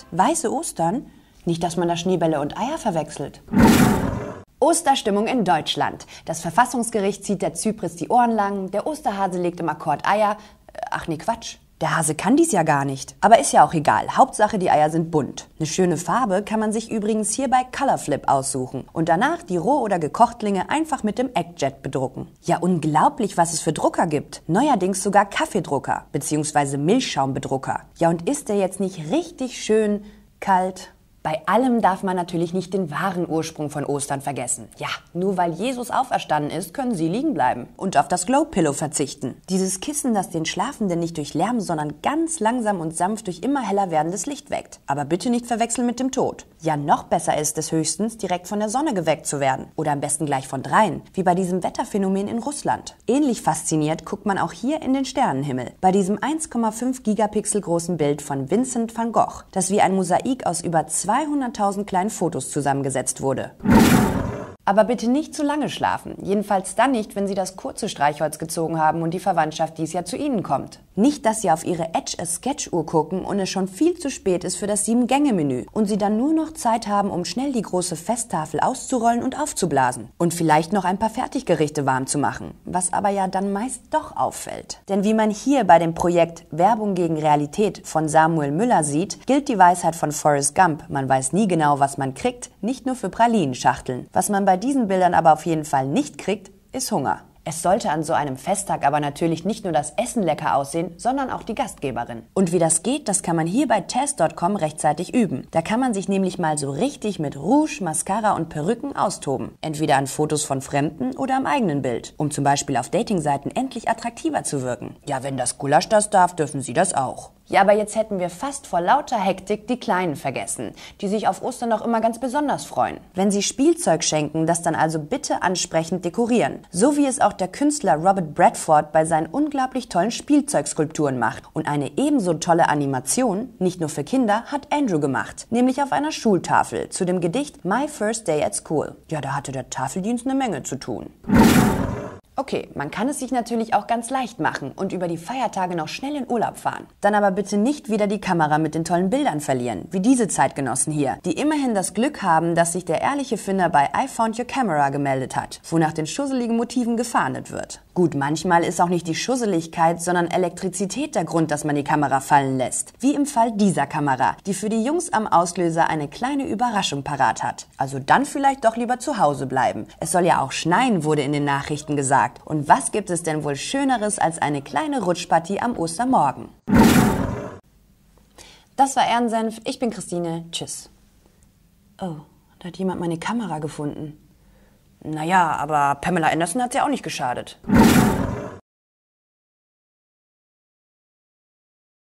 Weiße Ostern? Nicht, dass man da Schneebälle und Eier verwechselt. Osterstimmung in Deutschland. Das Verfassungsgericht zieht der Zypris die Ohren lang, der Osterhase legt im Akkord Eier. Ach nee, Quatsch. Der Hase kann dies ja gar nicht. Aber ist ja auch egal. Hauptsache, die Eier sind bunt. Eine schöne Farbe kann man sich übrigens hier bei Colorflip aussuchen. Und danach die Roh- oder Gekochtlinge einfach mit dem Eckjet bedrucken. Ja, unglaublich, was es für Drucker gibt. Neuerdings sogar Kaffeedrucker bzw. Milchschaumbedrucker. Ja, und ist der jetzt nicht richtig schön kalt? Bei allem darf man natürlich nicht den wahren Ursprung von Ostern vergessen. Ja, nur weil Jesus auferstanden ist, können Sie liegen bleiben und auf das Glow-Pillow verzichten. Dieses Kissen, das den Schlafenden nicht durch Lärm, sondern ganz langsam und sanft durch immer heller werdendes Licht weckt. Aber bitte nicht verwechseln mit dem Tod. Ja, noch besser ist es höchstens, direkt von der Sonne geweckt zu werden. Oder am besten gleich von dreien, wie bei diesem Wetterphänomen in Russland. Ähnlich fasziniert guckt man auch hier in den Sternenhimmel. Bei diesem 1,5 Gigapixel großen Bild von Vincent van Gogh, das wie ein Mosaik aus über 200.000 kleinen Fotos zusammengesetzt wurde. Aber bitte nicht zu lange schlafen. Jedenfalls dann nicht, wenn Sie das kurze Streichholz gezogen haben und die Verwandtschaft dies Jahr zu Ihnen kommt. Nicht, dass Sie auf Ihre Etch-a-Sketch-Uhr gucken und es schon viel zu spät ist für das 7-Gänge-Menü und Sie dann nur noch Zeit haben, um schnell die große Festtafel auszurollen und aufzublasen. Und vielleicht noch ein paar Fertiggerichte warm zu machen, was aber ja dann meist doch auffällt. Denn wie man hier bei dem Projekt Werbung gegen Realität von Samuel Müller sieht, gilt die Weisheit von Forrest Gump. Man weiß nie genau, was man kriegt, nicht nur für Pralinenschachteln. Was man bei diesen Bildern aber auf jeden Fall nicht kriegt, ist Hunger. Es sollte an so einem Festtag aber natürlich nicht nur das Essen lecker aussehen, sondern auch die Gastgeberin. Und wie das geht, das kann man hier bei test.com rechtzeitig üben. Da kann man sich nämlich mal so richtig mit Rouge, Mascara und Perücken austoben. Entweder an Fotos von Fremden oder am eigenen Bild, um zum Beispiel auf Datingseiten endlich attraktiver zu wirken. Ja, wenn das Gulasch das darf, dürfen Sie das auch. Ja, aber jetzt hätten wir fast vor lauter Hektik die Kleinen vergessen, die sich auf Ostern auch immer ganz besonders freuen. Wenn Sie Spielzeug schenken, das dann also bitte ansprechend dekorieren. So wie es auch der Künstler Robert Bradford bei seinen unglaublich tollen Spielzeugskulpturen macht. Und eine ebenso tolle Animation, nicht nur für Kinder, hat Andrew gemacht. Nämlich auf einer Schultafel zu dem Gedicht My First Day at School. Ja, da hatte der Tafeldienst eine Menge zu tun. Okay, man kann es sich natürlich auch ganz leicht machen und über die Feiertage noch schnell in Urlaub fahren. Dann aber bitte nicht wieder die Kamera mit den tollen Bildern verlieren, wie diese Zeitgenossen hier, die immerhin das Glück haben, dass sich der ehrliche Finder bei I Found Your Camera gemeldet hat, wo nach den schusseligen Motiven gefahndet wird. Gut, manchmal ist auch nicht die Schusseligkeit, sondern Elektrizität der Grund, dass man die Kamera fallen lässt. Wie im Fall dieser Kamera, die für die Jungs am Auslöser eine kleine Überraschung parat hat. Also dann vielleicht doch lieber zu Hause bleiben. Es soll ja auch schneien, wurde in den Nachrichten gesagt. Und was gibt es denn wohl Schöneres als eine kleine Rutschpartie am Ostermorgen? Das war Ehrensenf. Ich bin Christine. Tschüss. Oh, da hat jemand meine Kamera gefunden. Naja, aber Pamela Anderson hat ja auch nicht geschadet.